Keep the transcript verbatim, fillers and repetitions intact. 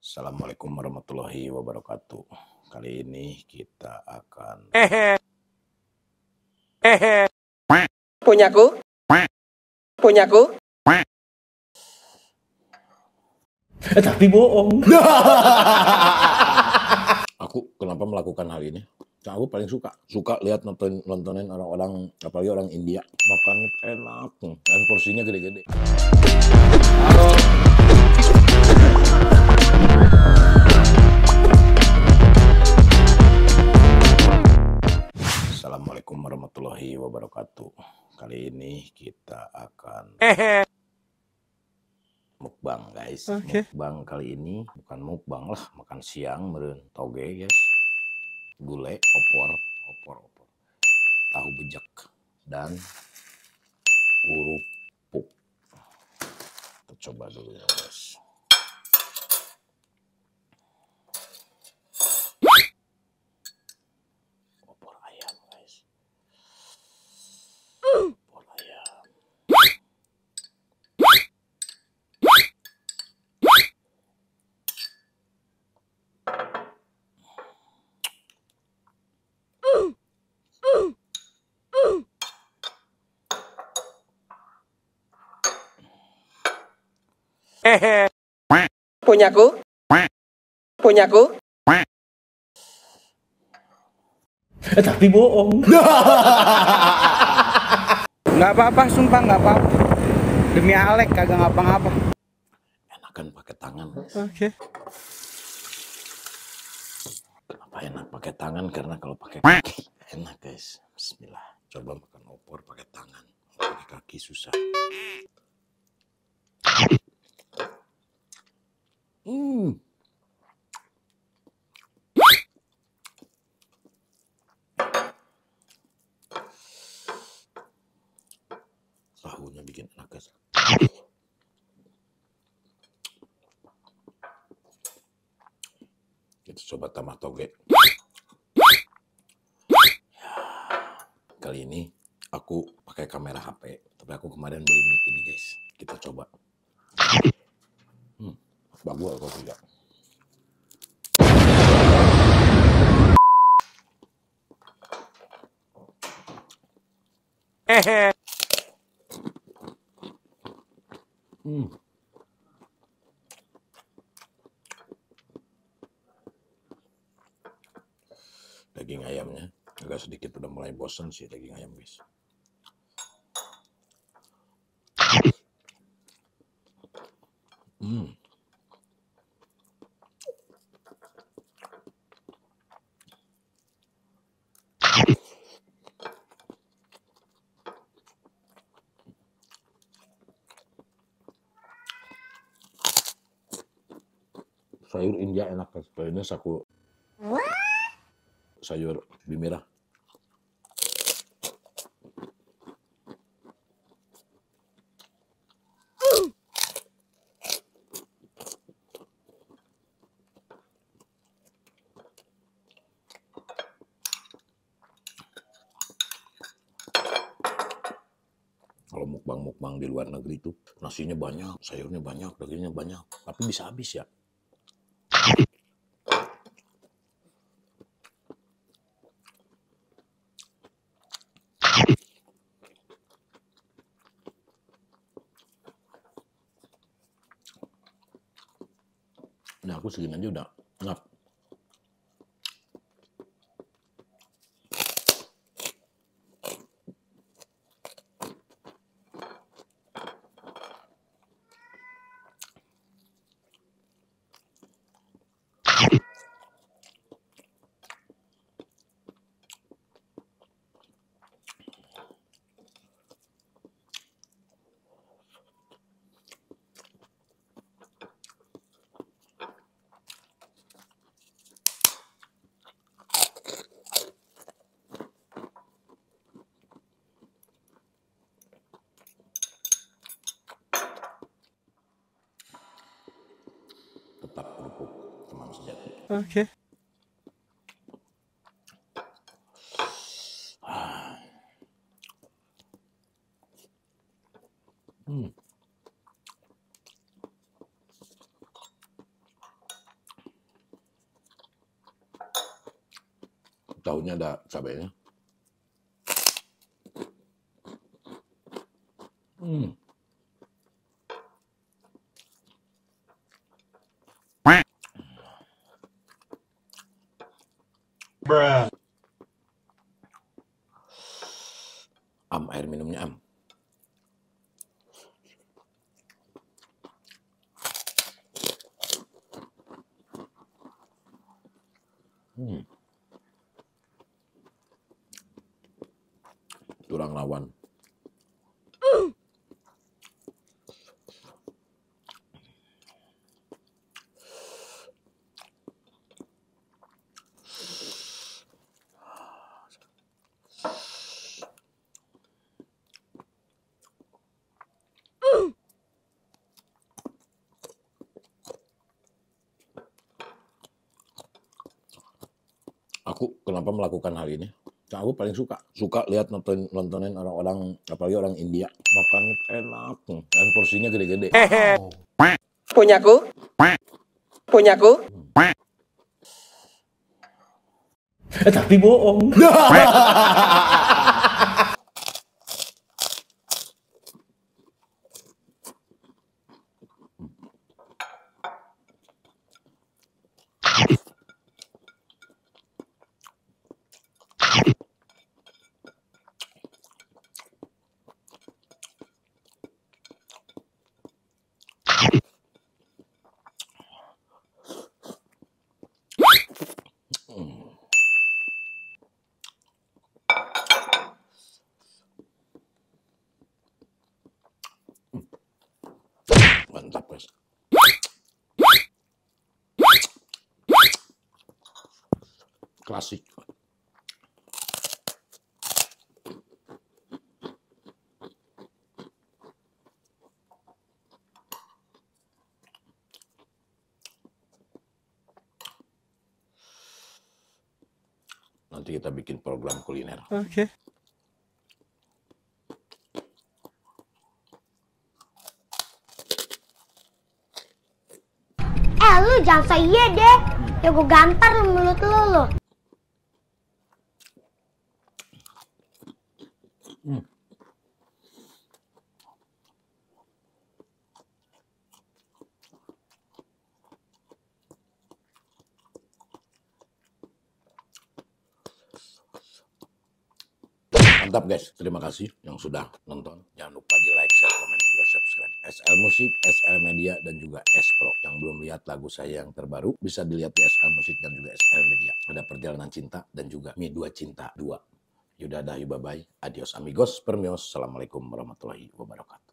Assalamualaikum warahmatullahi wabarakatuh. Kali ini kita akan punyaku punyaku Eh, tapi bohong. Aku kenapa melakukan hal ini? Nah, aku paling suka suka lihat nonton nontonin orang-orang, apalagi orang India makan enak dan porsinya gede-gede. halo Assalamualaikum warahmatullahi wabarakatuh. Kali ini kita akan mukbang, guys. Oke. Mukbang kali ini bukan mukbang lah, makan siang meureun toge, guys. Gulai, opor, opor, opor. Tahu bejek dan kerupuk. Kita coba dulu ya, guys. Opor ayam, guys. Opor ayam. punyaku punyaku Eh, tapi bohong. Nggak apa-apa, sumpah nggak apa-apa. Demi Alek kagak ngapa-ngapa. Enakan pakai tangan. Oke. Kenapa enak pakai tangan? Karena kalau pakai kaki enak, guys. Bismillah. Coba makan opor pakai tangan. Pakai kaki susah. Hmm. Tahunya bikin enak, guys. Kita coba tambah toge. Kali ini aku pakai kamera H P, tapi aku kemarin beli mic ini, guys. Kita coba. Hmm, bagus atau tidak? Hmm. Daging ayamnya agak sedikit udah mulai bosan sih daging ayam, guys. Hmm. Sayur India enak, guys. Ini saku sayur bimira. Kalau mukbang-mukbang di luar negeri itu nasinya banyak, sayurnya banyak, dagingnya banyak, tapi bisa habis ya. Nah, aku segini aja udah enak. Tetap kerupuk teman sejati. Oke. Hmm. tahunya ada cabenya. Hmm. Bruh. Am, air minumnya am. Hmm. Kurang lawan. Aku kenapa melakukan hal ini? Nah, aku paling suka suka lihat nonton nontonin orang-orang, apalagi orang India makan enak dan porsinya gede-gede. Punyaku. Punyaku. Eh, tapi bohong. Mantap, guys. Klasik. Nanti kita bikin program kuliner. Oke. Okay. Eh lu jangan so iya deh. Ya gue gampar lu mulut lu lu. Hmm. Mantap guys, terima kasih yang sudah nonton. Jangan lupa di like, share, komen, juga subscribe. S L Musik, S L Media, dan juga S Pro. Yang belum lihat lagu saya yang terbaru, bisa dilihat di S L Musik dan juga S L Media. Ada Perjalanan Cinta dan juga Mi dua Cinta dua. Yudadah, bye-bye. Adios amigos, permios. Assalamualaikum warahmatullahi wabarakatuh.